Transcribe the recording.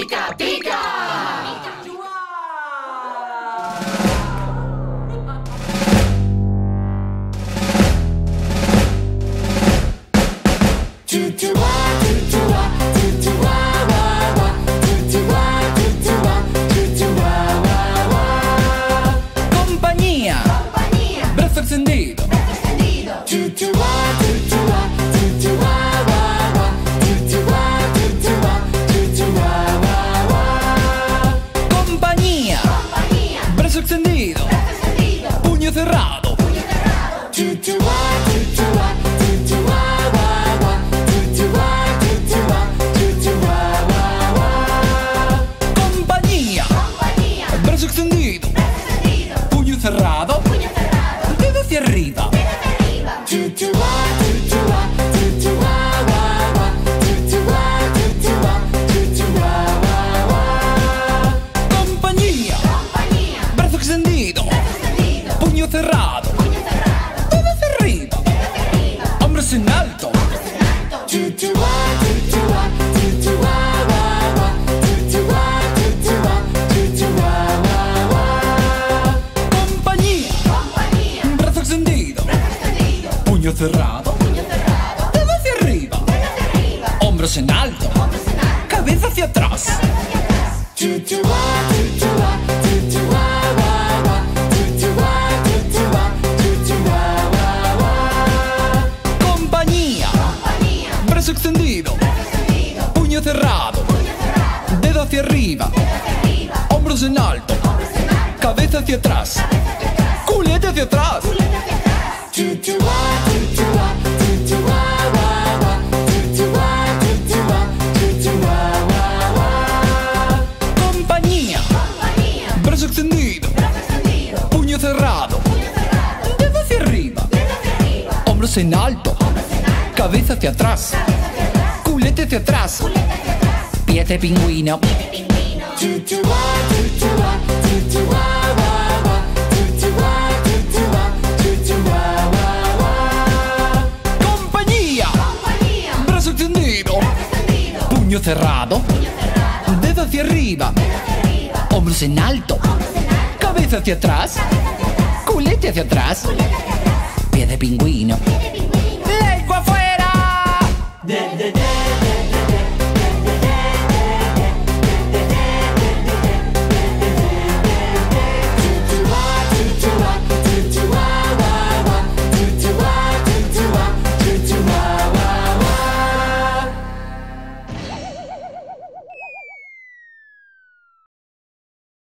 Pica, pica. Compañía, brazo extendido. Compañía, brazo extendido. Puño cerrado. Compañía, brazo extendido. Puño cerrado. Dedo hacia arriba. Compañía, brazo extendido. Puño cerrado. Dedo hacia arriba. Hombros en alto. Compañía, brazo extendido. Puño cerrado. Dedo hacia arriba. Hombros en alto. Cabeza hacia atrás. Compañía, brazo extendido. Puño cerrado. Dedo hacia arriba. Hombros en alto. Cabeza hacia atrás. Culete hacia atrás. Compañía, brazo extendido. Puño cerrado. Dedo hacia arriba. Hombros en alto. Cabeza hacia atrás. Culete hacia atrás. Pie de pingüino. Compañía, brazo extendido. Puño cerrado. Dedo hacia arriba. Hombros en alto. Cabeza hacia atrás. Culete hacia atrás. Pie de pingüino.